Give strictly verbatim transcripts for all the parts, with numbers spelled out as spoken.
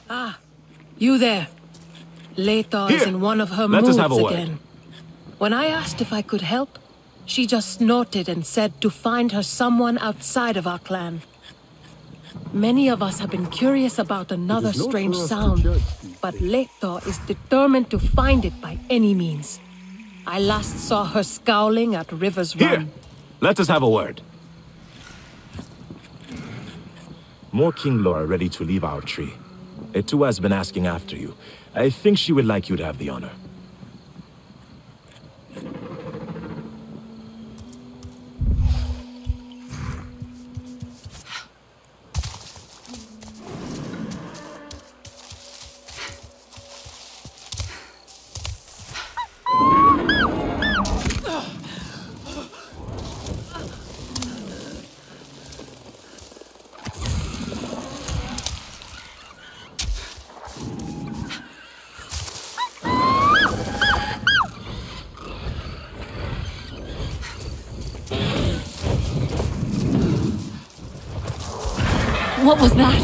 Ah, you there. Gato is in one of her Let moods us have a word. again. When I asked if I could help, she just snorted and said to find her someone outside of our clan. Many of us have been curious about another strange sound, but Gato is determined to find it by any means. I last saw her scowling at River's Here! Run. Let us have a word. More King Laura ready to leave our tree. Etua has been asking after you. I think she would like you to have the honor. What was that?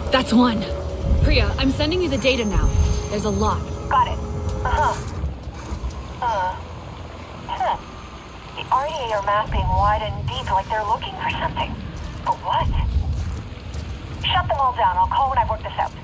That's one. Priya, I'm sending you the data now. There's a lot. Got it. Uh-huh. Uh. Huh. The R D A are mapping wide and deep like they're looking for something. But what? Shut them all down. I'll call when I've worked this out.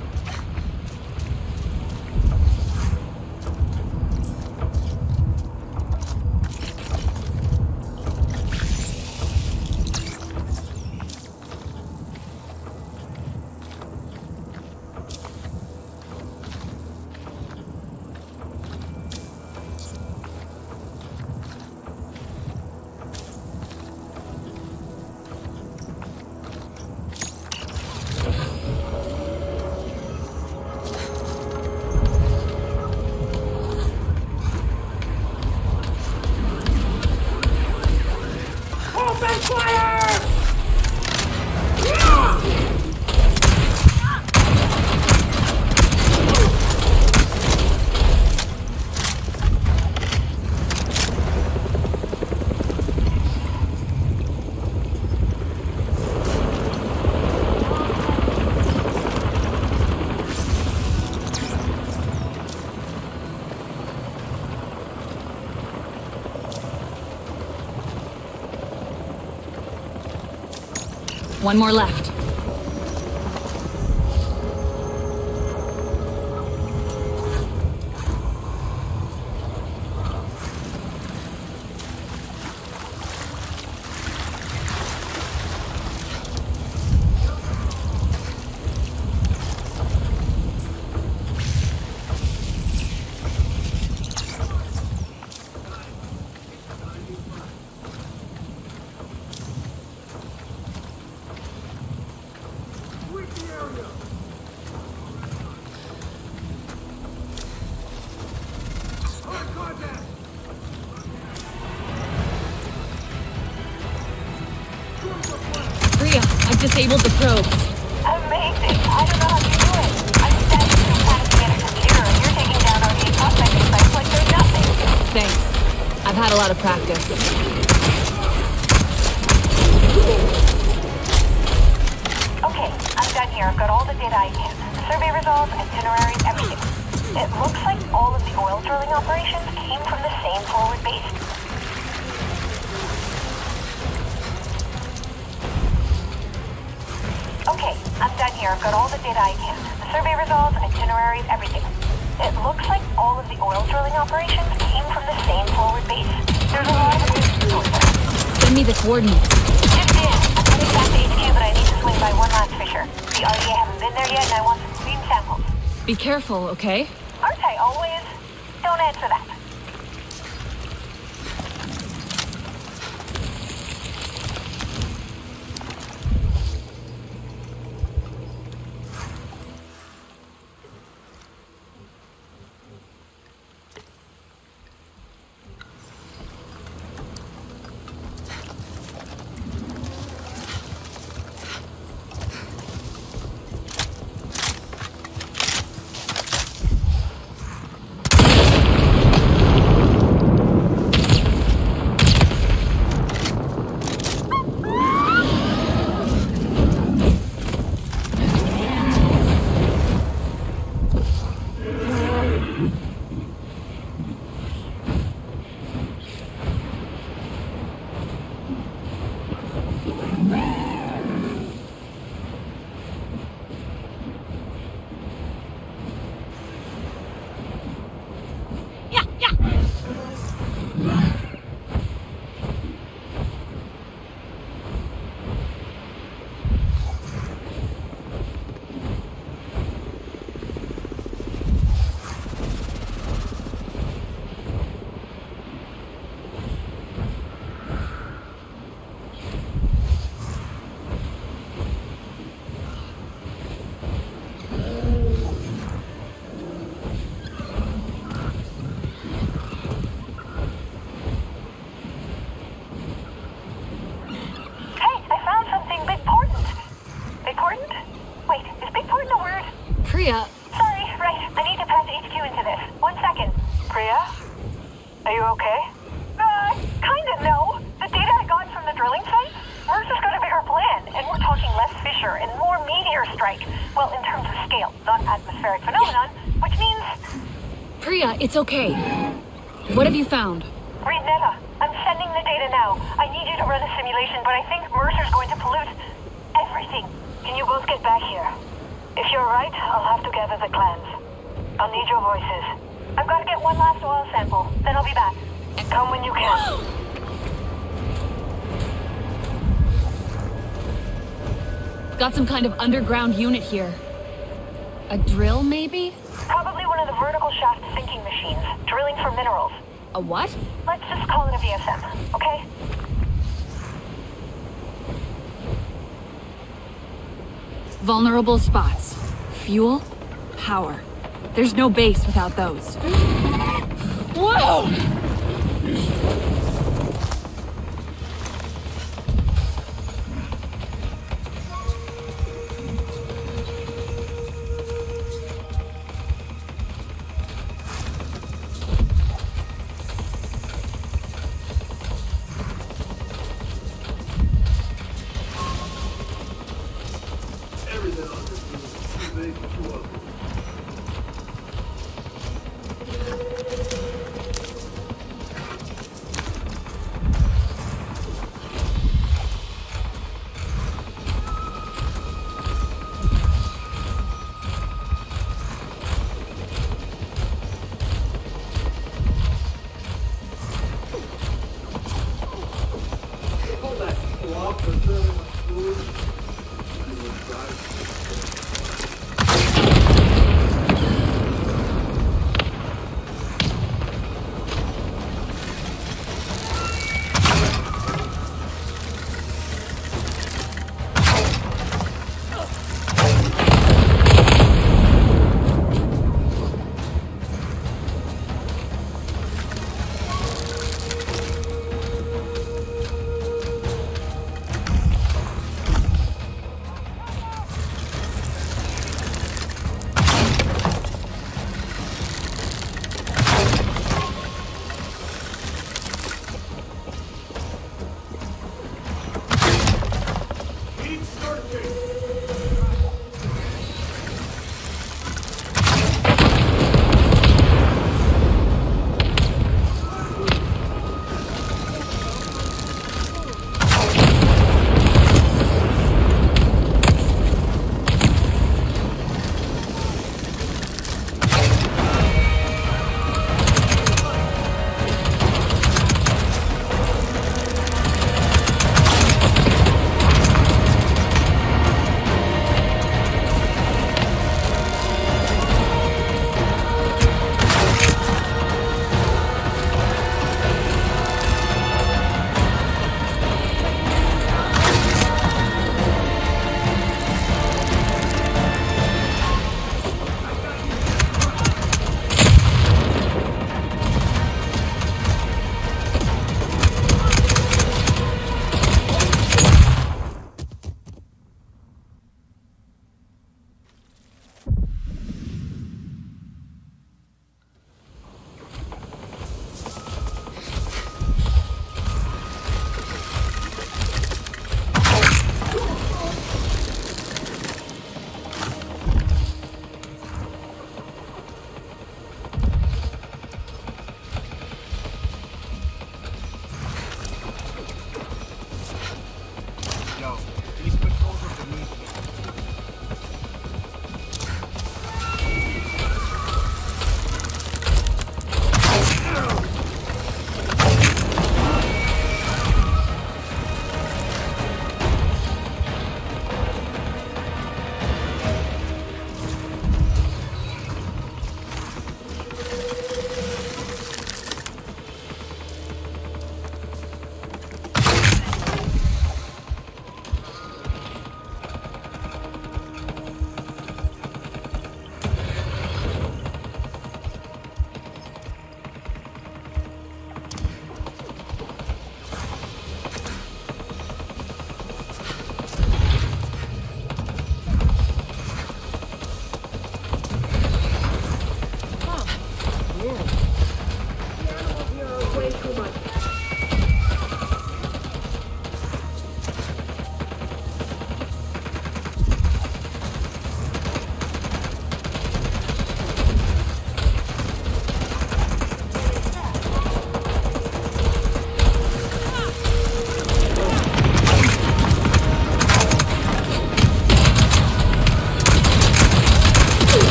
One more left. Disabled the probes. Amazing. I don't know how you do it. I'm standing in the planet command computer and you're taking down R D A prospecting sites like they're nothing. Thanks. I've had a lot of practice. Okay, I'm done here. I've got all the data I can. The survey results, itineraries, everything. It looks like all of the oil drilling operations came from the same forward base. Okay, I'm done here. I've got all the data I can. The survey results, itineraries, everything. It looks like all of the oil drilling operations came from the same forward base. There's a lot of equipment there. Send me the coordinates. Just did. I'm heading back to H Q, but I need to swing by one last fisher. The R D A haven't been there yet, and I want some clean samples. Be careful, okay? Aren't I always? Don't answer that. Priya. Sorry, right. I need to pass H Q into this. One second. Priya? Are you okay? Uh, kinda no. The data I got from the drilling site? Mercer's got a bigger plan, and we're talking less Fisher and more meteor strike. strike. Well, in terms of scale, not atmospheric phenomenon, which means... Priya, it's okay. What have you found? Read Netta. I'm sending the data now. I need you to run a simulation, but I think Mercer's going to pollute everything. Can you both get back here? If you're right, I'll have to gather the clans. I'll need your voices. I've got to get one last oil sample, then I'll be back. Come when you can. Got some kind of underground unit here. A drill, maybe? Probably one of the vertical shaft sinking machines, drilling for minerals. A what? Let's just call it a V S M, okay? Vulnerable spots. Fuel, power. There's no base without those. Whoa!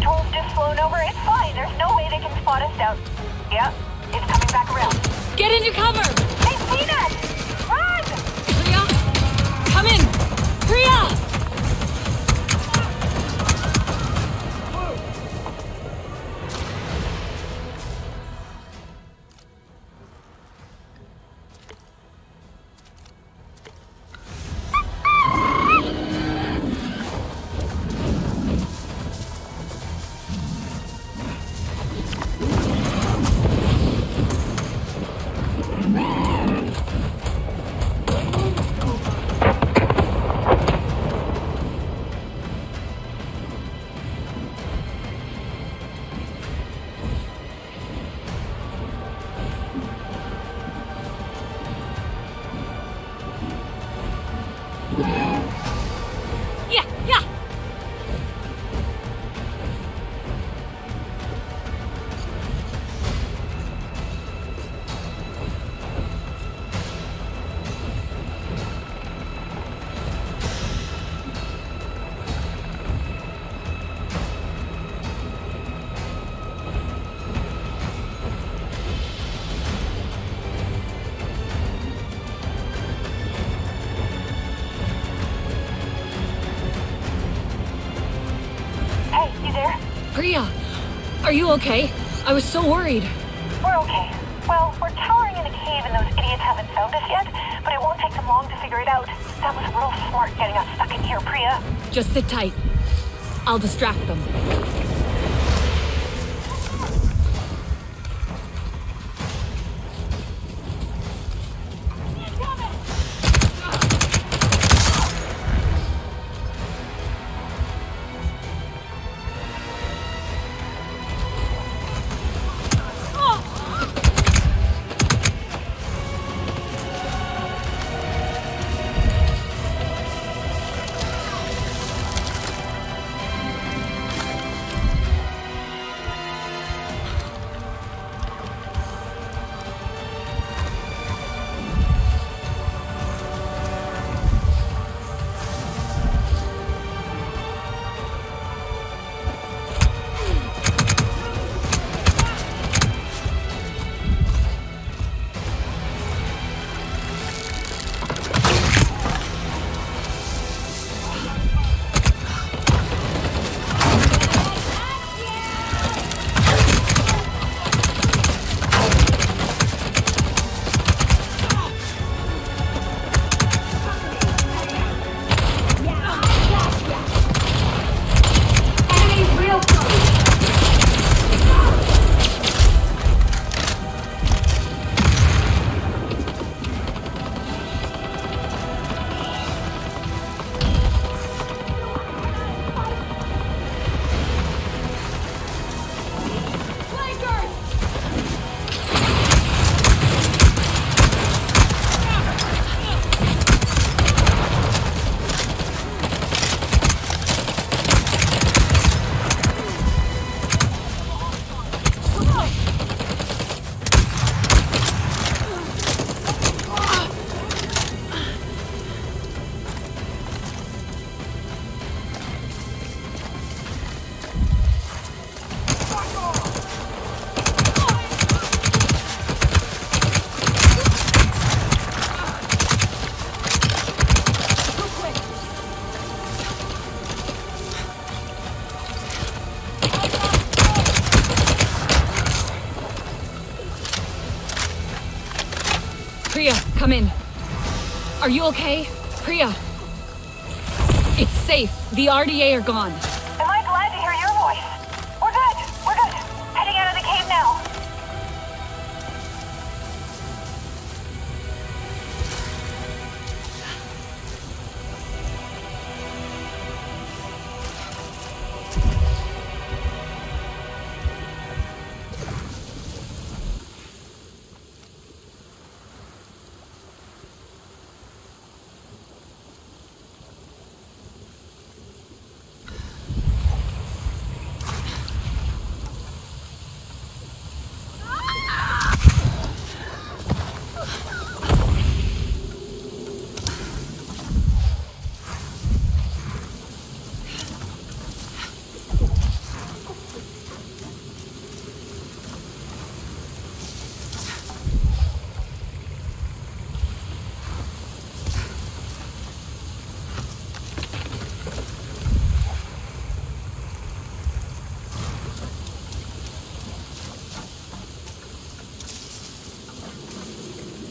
patrol's just flown over. It's fine. There's no way they can spot us down. Yeah, it's coming back around. Get into cover! They've seen us! Run! Priya! Come in! Priya! Priya, are you okay? I was so worried. We're okay. Well, we're cowering in a cave and those idiots haven't found us yet, but it won't take them long to figure it out. That was real smart getting us stuck in here, Priya. Just sit tight. I'll distract them. Priya, come in. Are you okay? Priya! It's safe. The R D A are gone. Am I glad to hear your voice? We're good. We're good. Heading out of the cave now.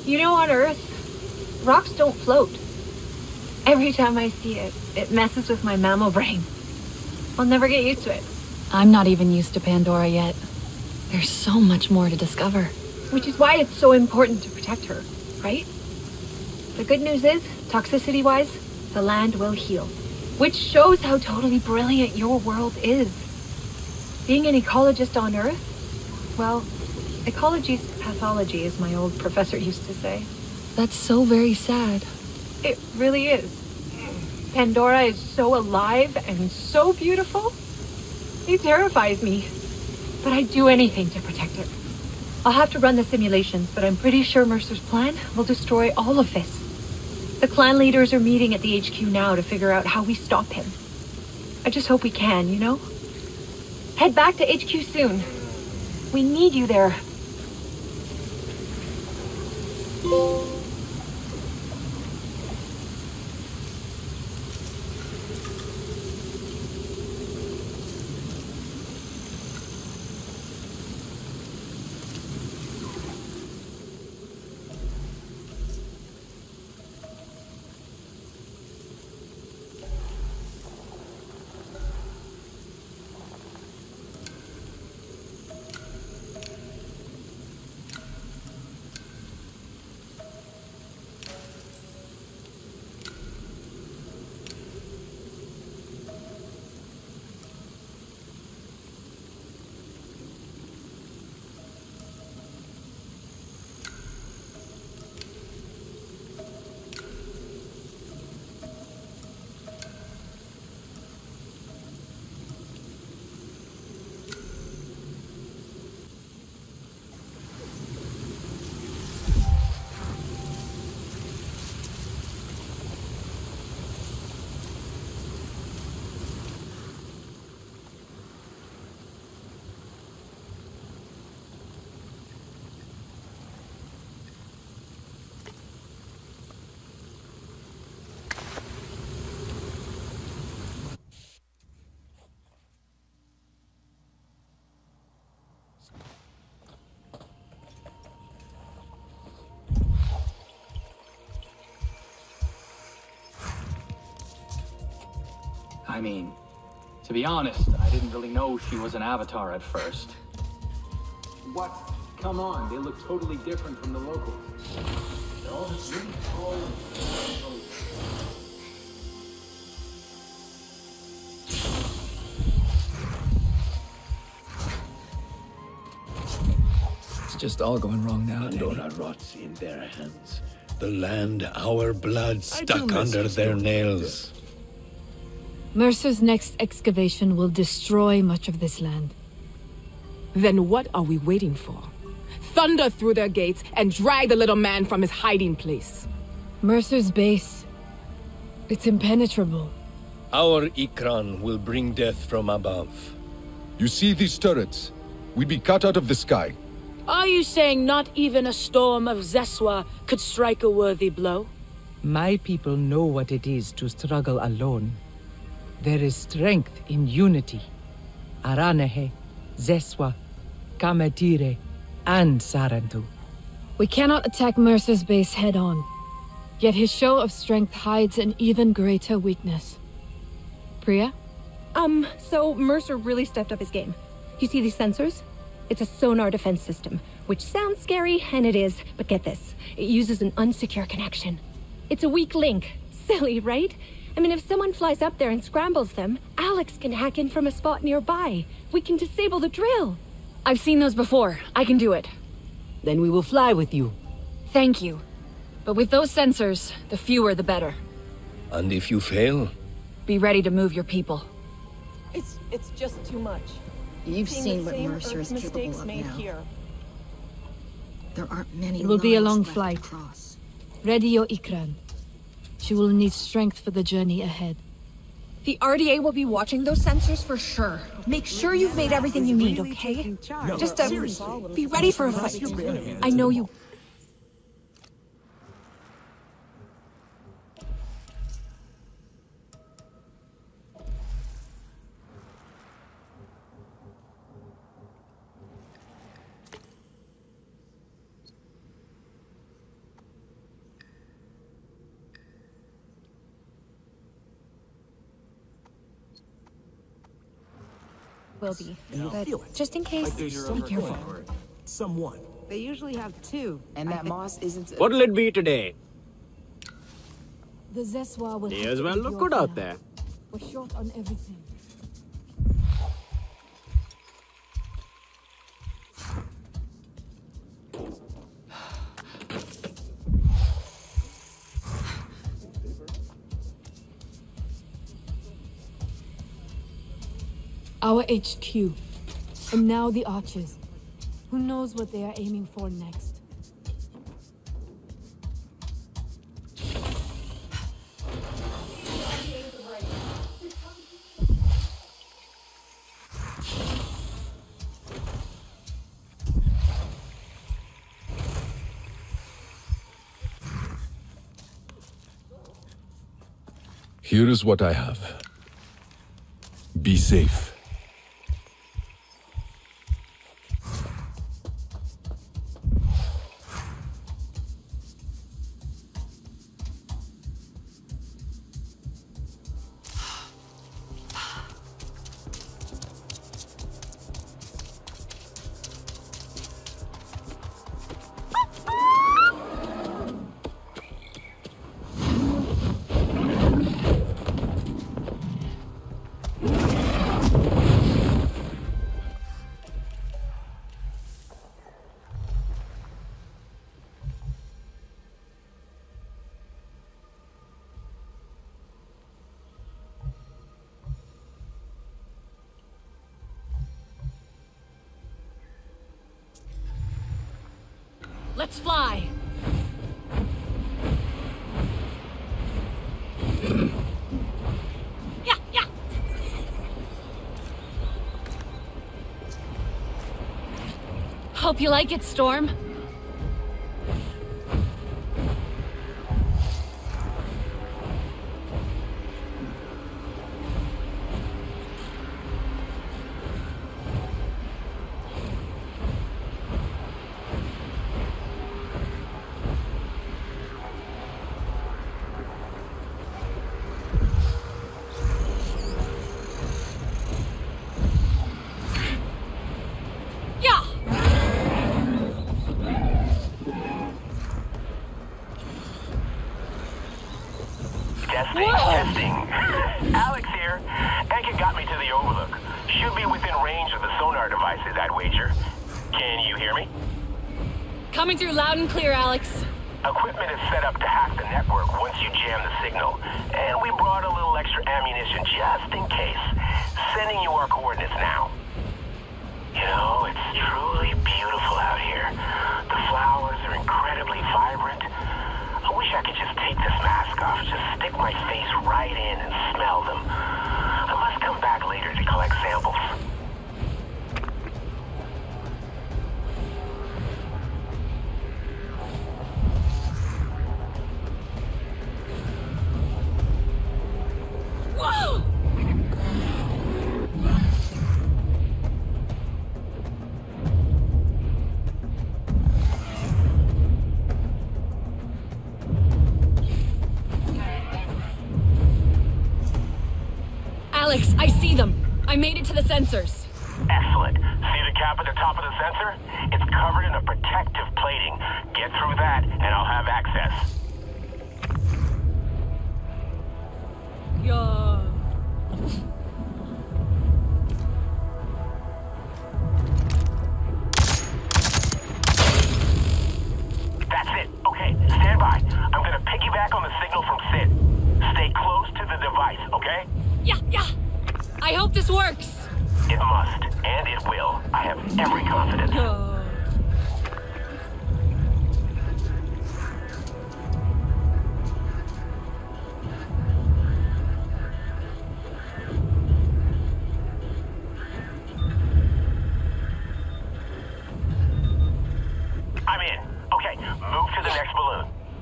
You know, on Earth, rocks don't float. Every time I see it, it messes with my mammal brain. I'll never get used to it. I'm not even used to Pandora yet. There's so much more to discover. Which is why it's so important to protect her, right? The good news is, toxicity-wise, the land will heal. Which shows how totally brilliant your world is. Being an ecologist on Earth, well, ecology's pathology, as my old professor used to say. That's so very sad. It really is. Pandora is so alive and so beautiful. It terrifies me. But I'd do anything to protect it. I'll have to run the simulations, but I'm pretty sure Mercer's plan will destroy all of this. The clan leaders are meeting at the H Q now to figure out how we stop him. I just hope we can, you know? Head back to H Q soon. We need you there. I mean, to be honest, I didn't really know she was an avatar at first. What? Come on, they look totally different from the locals. They're all just really tall and It's just all going wrong now. Pandora rots in their hands. The land, our blood stuck under their nails. Mercer's next excavation will destroy much of this land. Then what are we waiting for? Thunder through their gates and drag the little man from his hiding place. Mercer's base. It's impenetrable. Our Ikran will bring death from above. You see these turrets? We'd be cut out of the sky. Are you saying not even a storm of Zeswa could strike a worthy blow? My people know what it is to struggle alone. There is strength in unity. Aranehe, Zeswa, Kametire, and Sarantu. We cannot attack Mercer's base head-on. Yet his show of strength hides an even greater weakness. Priya? Um, so Mercer really stepped up his game. You see these sensors? It's a sonar defense system, which sounds scary, and it is, but get this. It uses an unsecure connection. It's a weak link. Silly, right? I mean, if someone flies up there and scrambles them, Alex can hack in from a spot nearby. We can disable the drill. I've seen those before. I can do it. Then we will fly with you. Thank you. But with those sensors, the fewer the better. And if you fail? Be ready to move your people. It's it's just too much. You've seen what Mercer is capable of now. Here. There aren't many. It will be a long lines left flight. to cross. Ready your Ikran. She will need strength for the journey ahead. The R D A will be watching those sensors for sure. Make sure you've made everything you need, okay? No, Just uh, be ready for a fight. I know you. Will be. You But feel it. just in case, Like there's be someone careful. or someone. They usually have two. And that moss isn't... What'll it be today? The Zeswa will May have as to well be look your good out plan. there. We're short on everything. Our H Q. And now the Archers. Who knows what they are aiming for next? Here is what I have. Be safe. Let's fly! Yeah, yeah! Hope you like it, Storm. Testing, testing. Alex here. Anka got me to the Overlook. Should be within range of the sonar devices, I'd wager. Can you hear me? Coming through loud and clear, Alex. Equipment is set up to hack the network once you jam the signal. And we brought a little extra ammunition just in case. Sending you our coordinates now. You know, it's truly beautiful out here. The flowers are incredibly vibrant. I wish I could just take this mask off, just stick my face right in and smell them. I must come back later to collect samples. Whoa! Alex, I see them. I made it to the sensors. Excellent. See the cap at the top of the sensor? It's covered in a protective plating. Get through that, and I'll have access. Yeah. That's it. Okay, stand by. I'm gonna piggyback on the signal from Sid. Stay close to the device, okay? Yeah, yeah. I hope this works. It must, and it will. I have every confidence. Oh. I'm in. Okay, move to the next balloon.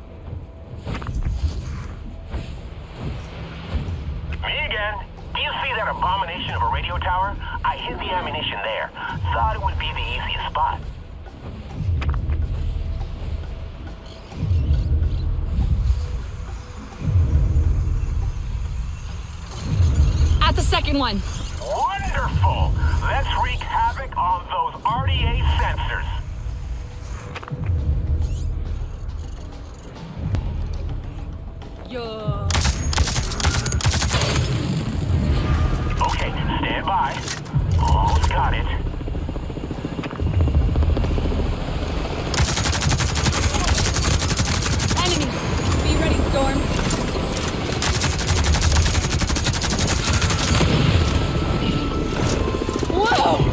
Me again. Do you see that abomination of a radio tower? I hid the ammunition there. Thought it would be the easiest spot. At the second one. Wonderful! Let's wreak havoc on those R D A sensors. Yo. Okay, stand by. Almost got it. Enemies! Be ready, Storm. Whoa!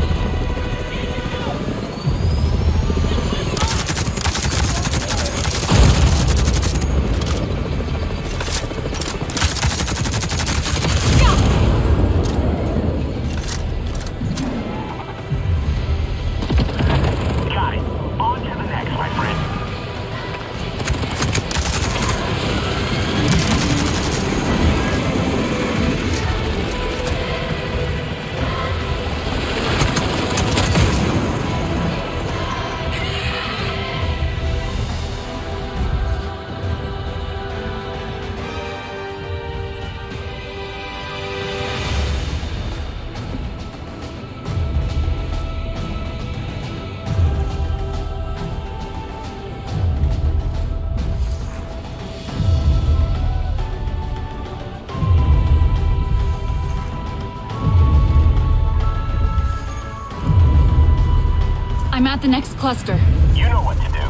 I'm at the next cluster. You know what to do.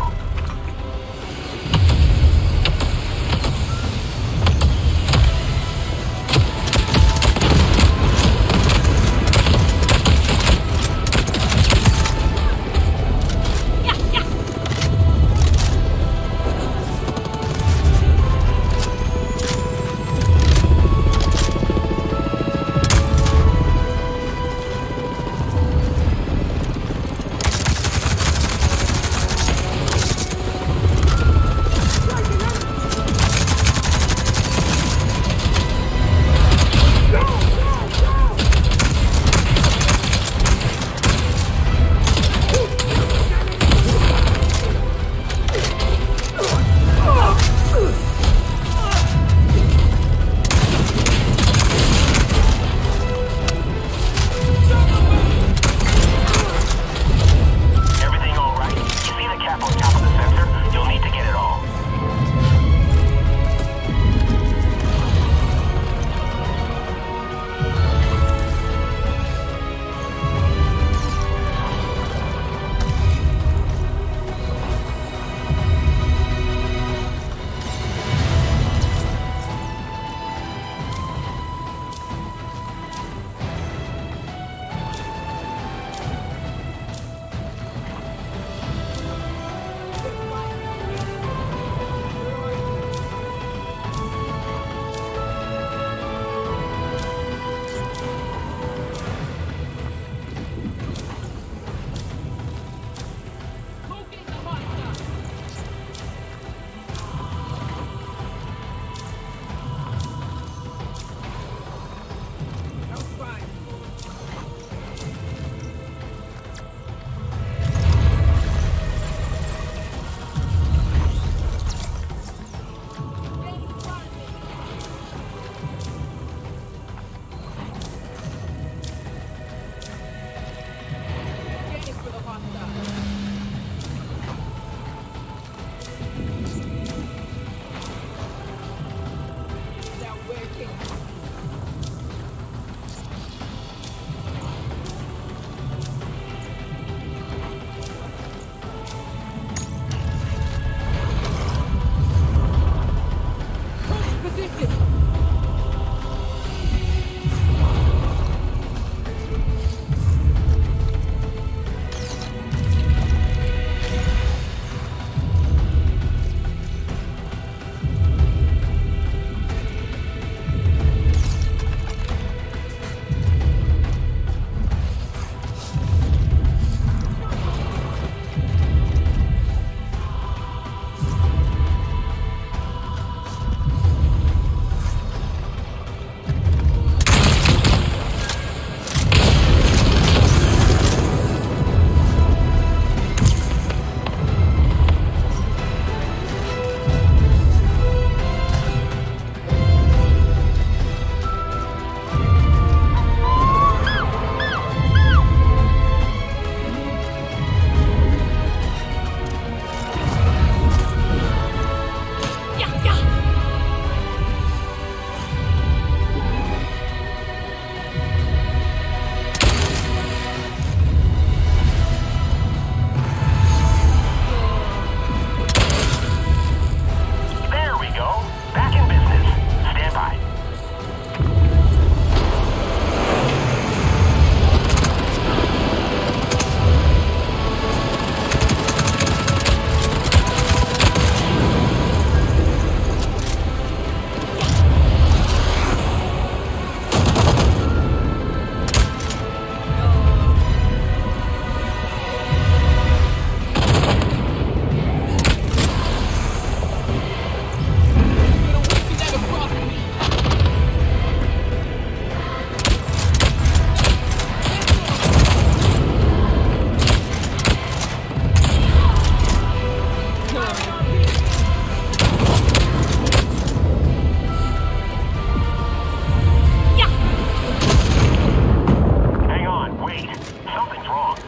Something's wrong.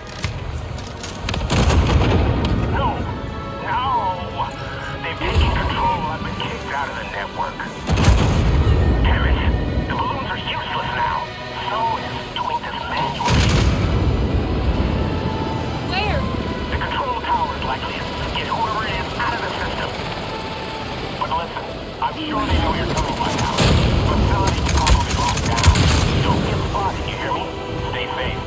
No! No! They've taken control. I've been kicked out of the network. Damn it! The balloons are useless now. Someone is doing this manually. Where? The control tower is likely to get whoever it is out of the system. But listen, I'm sure they know you're coming by now. Facility's probably locked down. Don't get spotted, you hear me? Stay safe.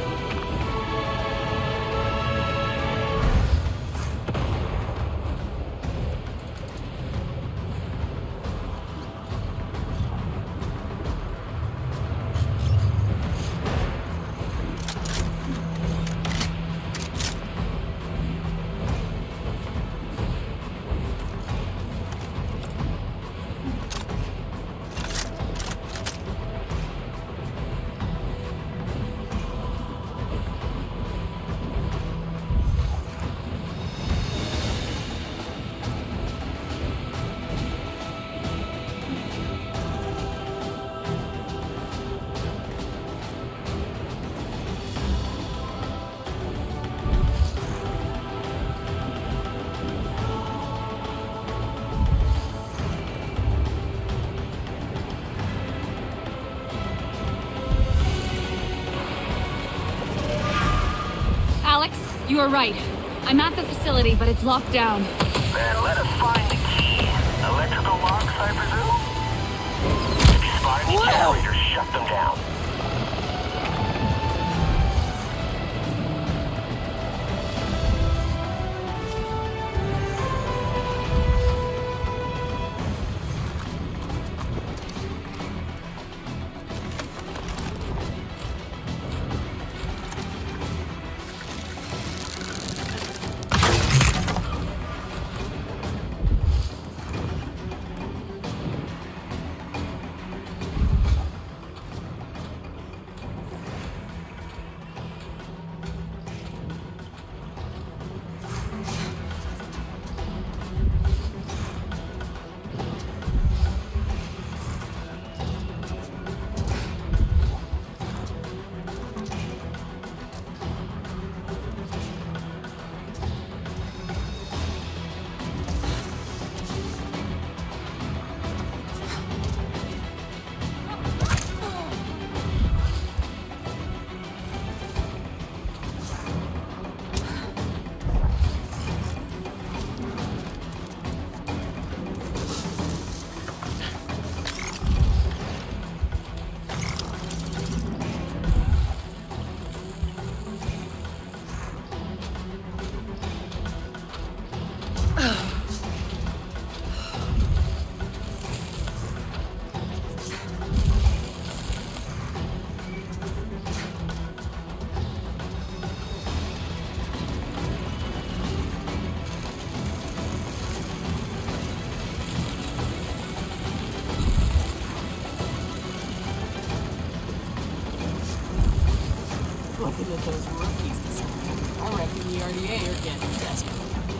You are right. I'm at the facility, but it's locked down. Then let us find the key. Electrical locks, I presume? If you spot any generators, shut them down. Looking at those rookies this morning, I reckon the R D A are getting desperate.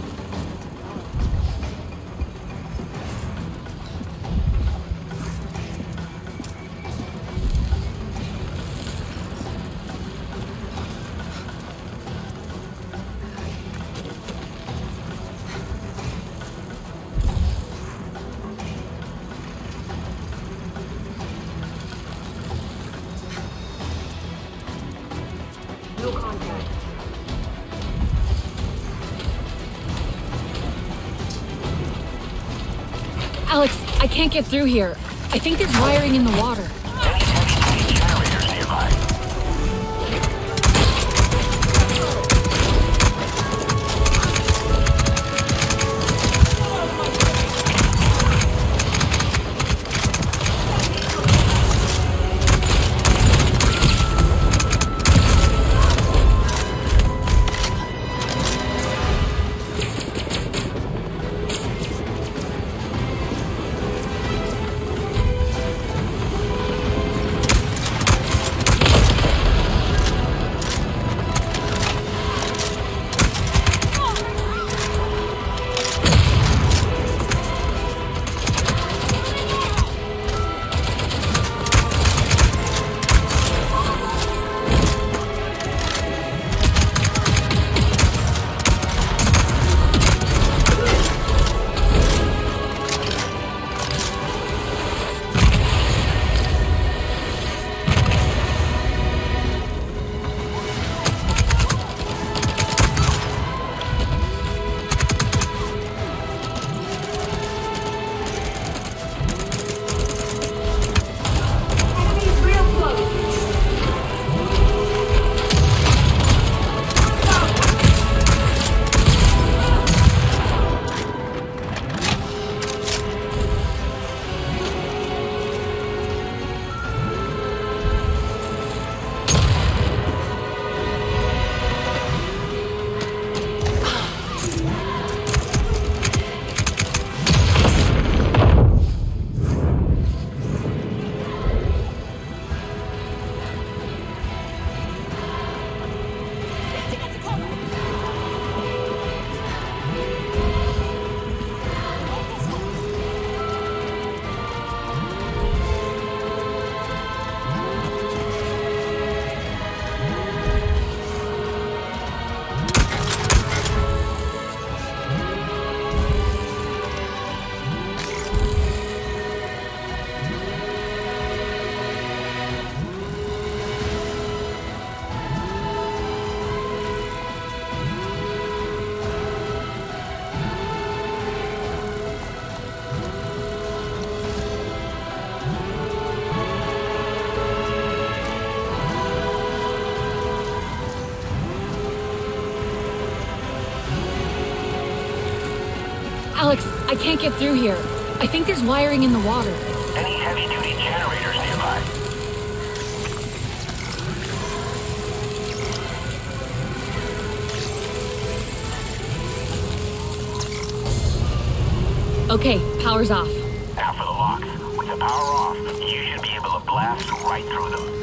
Alex, I can't get through here. I think there's wiring in the water. Generators nearby. Alex, I can't get through here. I think there's wiring in the water. Any heavy-duty generators nearby? Okay, power's off. Now for the locks. With the power off, you should be able to blast right through them.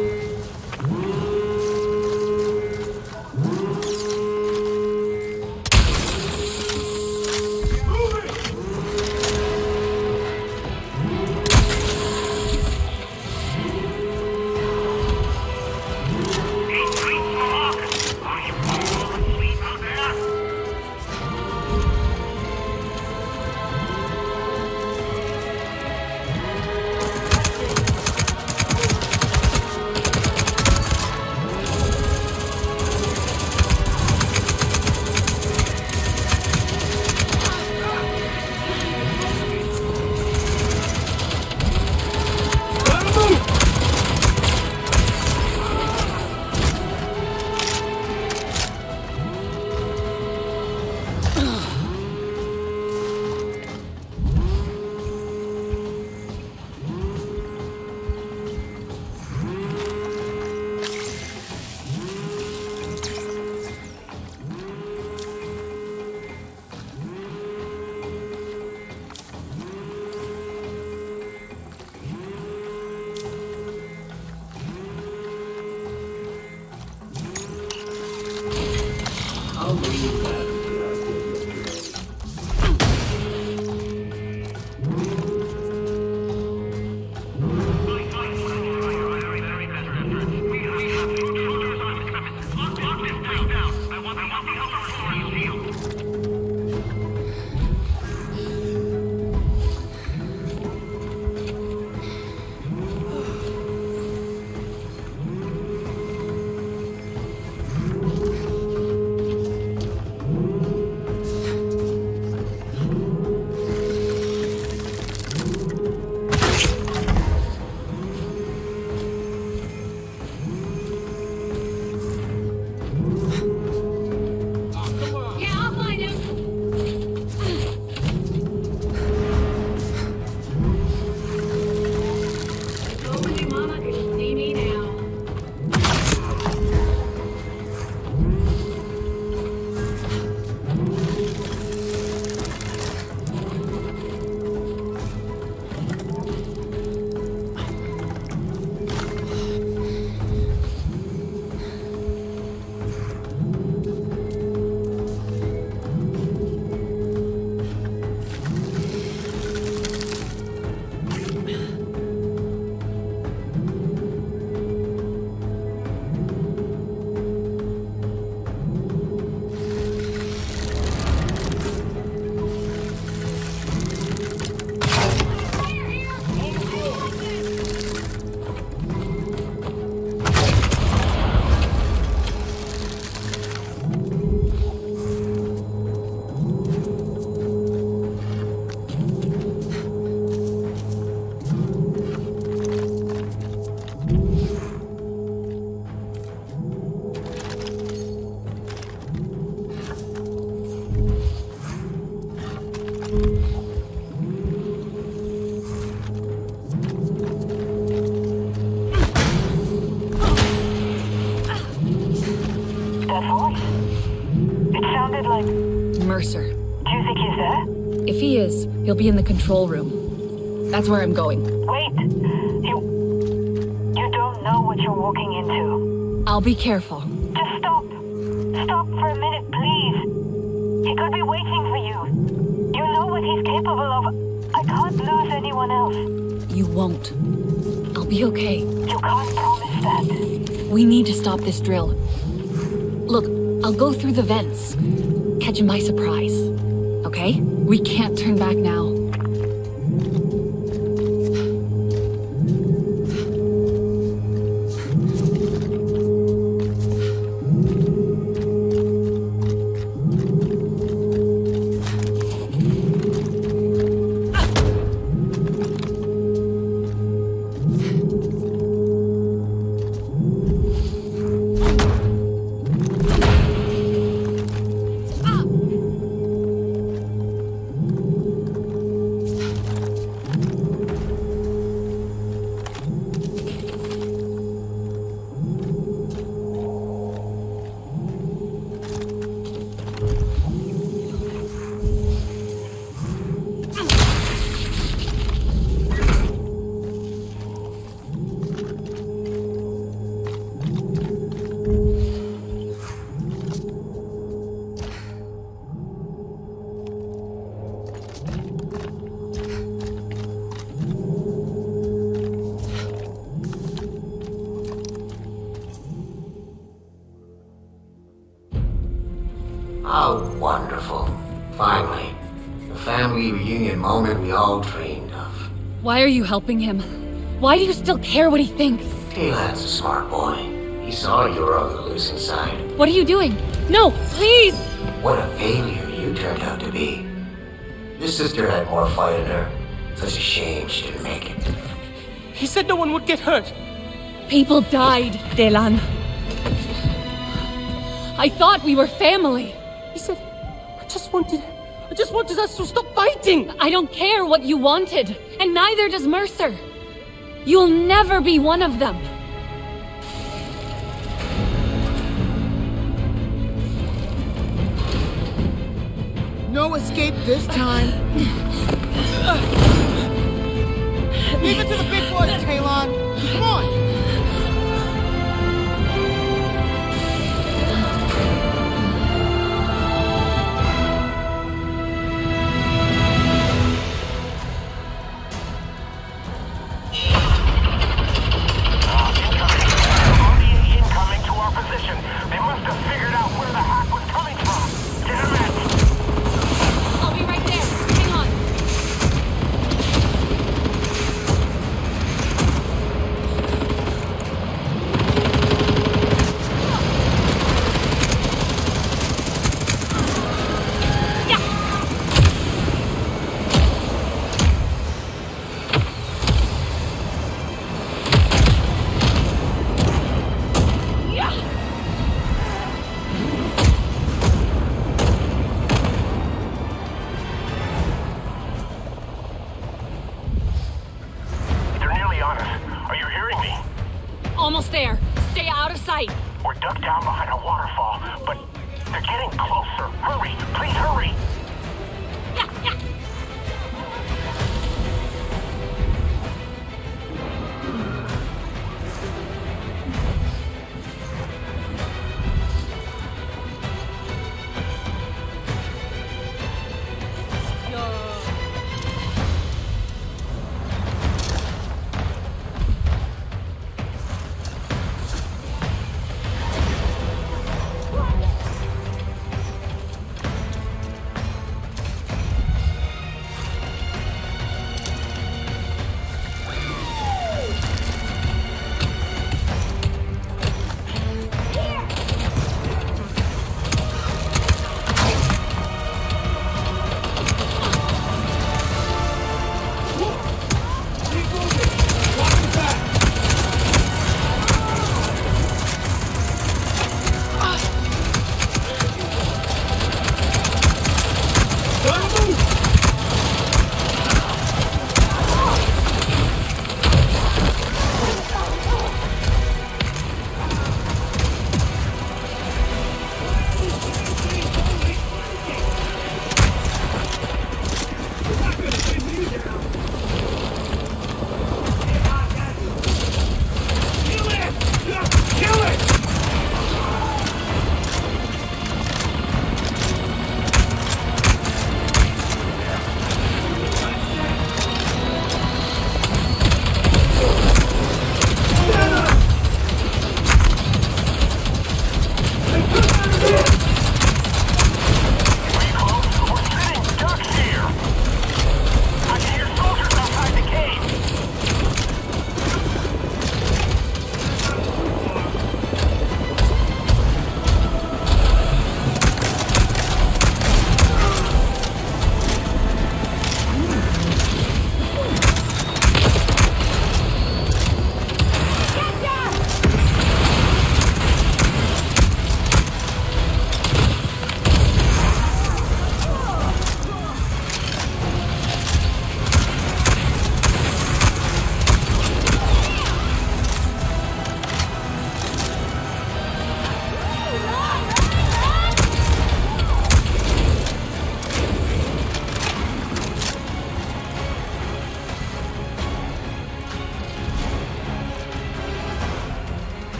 Mercer. Do you think he's there? If he is, he'll be in the control room. That's where I'm going. Wait! You... You don't know what you're walking into. I'll be careful. Just stop! Stop for a minute, please! He could be waiting for you. You know what he's capable of. I can't lose anyone else. You won't. I'll be okay. You can't promise that. We need to stop this drill. Look, I'll go through the vents. Catch him by surprise. Okay? We can't turn back now. How wonderful. Finally. The family reunion moment we all dreamed of. Why are you helping him? Why do you still care what he thinks? Talan's a smart boy. He saw you were on the losing side. What are you doing? No, please! What a failure you turned out to be. Your sister had more fight in her. Such a shame she didn't make it. He said no one would get hurt. People died, Delan. I thought we were family. He said, I just wanted... I just wanted us to stop fighting! I don't care what you wanted, and neither does Mercer. You'll never be one of them. No escape this time. Leave it to the big boys, Talon. Come on! They must have figured out where the hack was coming from. Damn it! I'll be right there. Hang on. Almost there. Stay out of sight. We're ducked down behind a waterfall, but they're getting closer. Hurry! Please hurry! Yeah, yeah.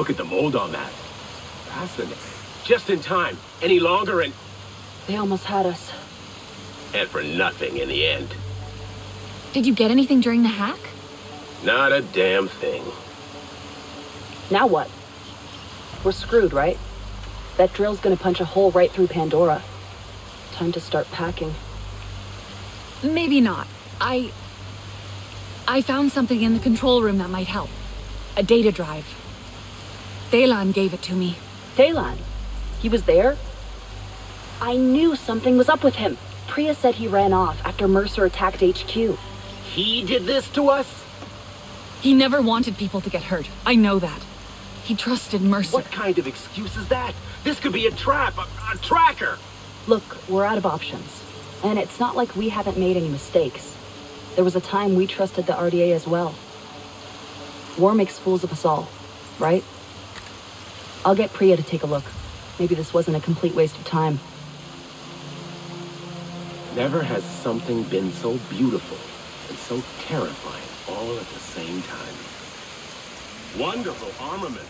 Look at the mold on that. Fascinating. Just in time. Any longer and... They almost had us. And for nothing in the end. Did you get anything during the hack? Not a damn thing. Now what? We're screwed, right? That drill's gonna punch a hole right through Pandora. Time to start packing. Maybe not. I... I found something in the control room that might help. A data drive. Thaylan gave it to me. Thaylan? He was there? I knew something was up with him. Priya said he ran off after Mercer attacked H Q. He did this to us? He never wanted people to get hurt. I know that. He trusted Mercer. What kind of excuse is that? This could be a trap, a, a tracker. Look, we're out of options. And it's not like we haven't made any mistakes. There was a time we trusted the R D A as well. War makes fools of us all, right? I'll get Priya to take a look. Maybe this wasn't a complete waste of time. Never has something been so beautiful and so terrifying all at the same time. Wonderful armament.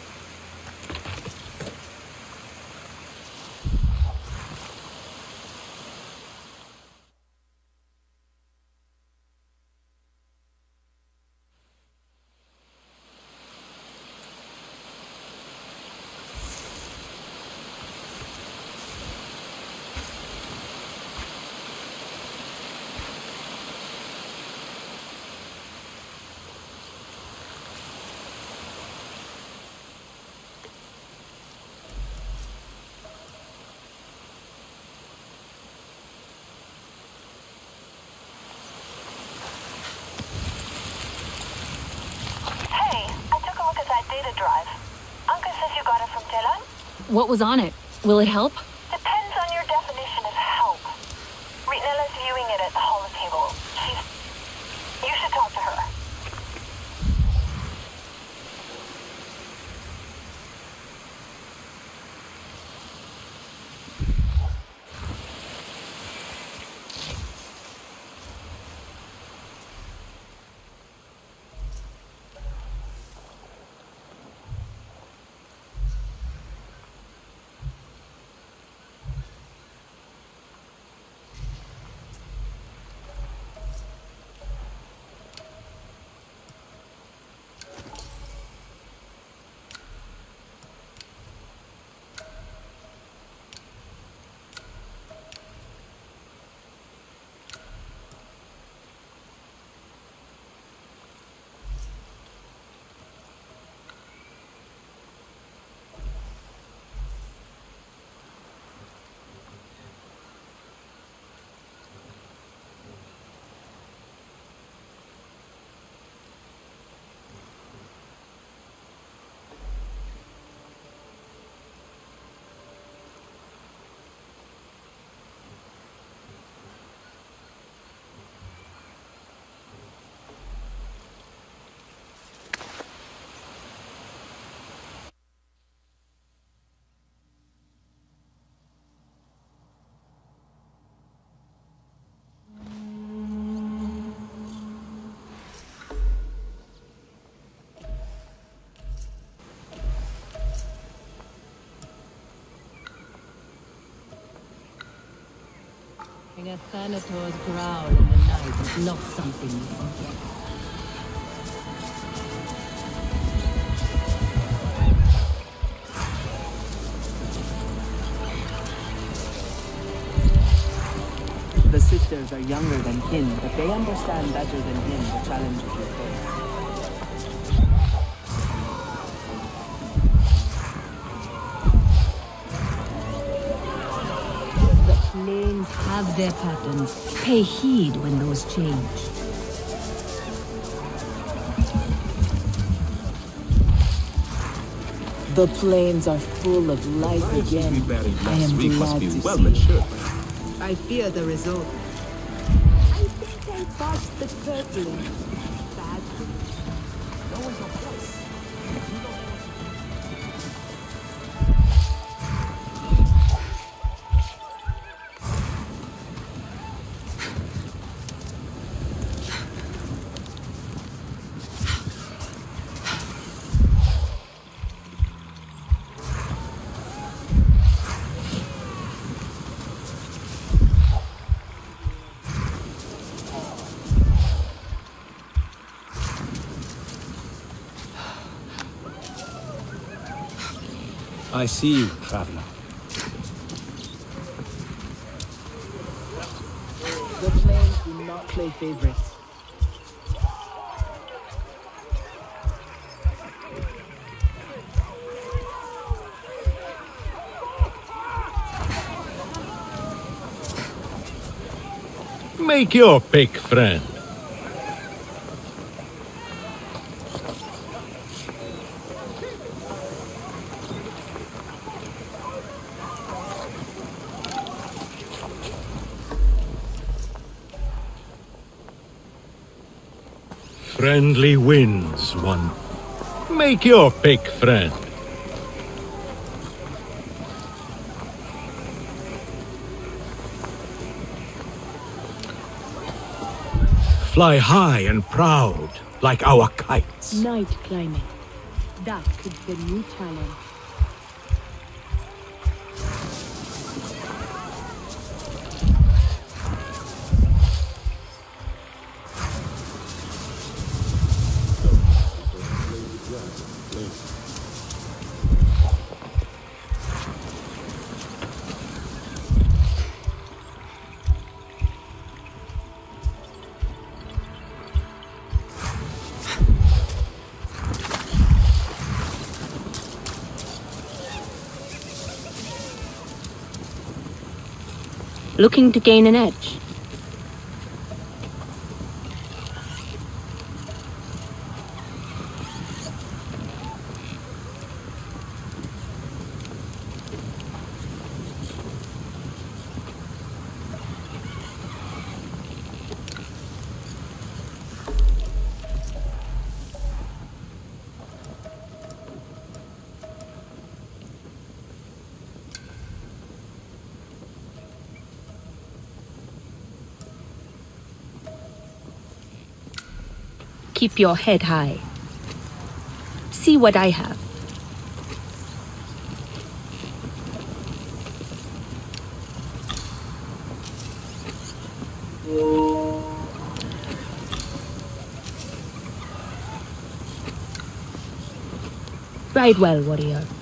Data drive. Uncle says you got it from Dylan? What was on it? Will it help? Depends on your definition of help. Ritanella's viewing it at the holo table. She's... You should talk to her. A Thanator's growl in the night is not something you forget. The sisters are younger than Kin, but they understand better than him the challenges you face. Planes have their patterns. Pay heed when those change. The plains are full of life again. We buried I last am week must glad be to well see matured. I fear the result. I think I bought the turtle. Badly. No one's a horse. I see you, traveler. The planes do not play favorites. Make your pick, friend. Friendly wins, one. Make your pick, friend. Fly high and proud, like our kites. Night climbing. That could be the new talent. Looking to gain an edge. Keep your head high. See what I have. Ride well, warrior.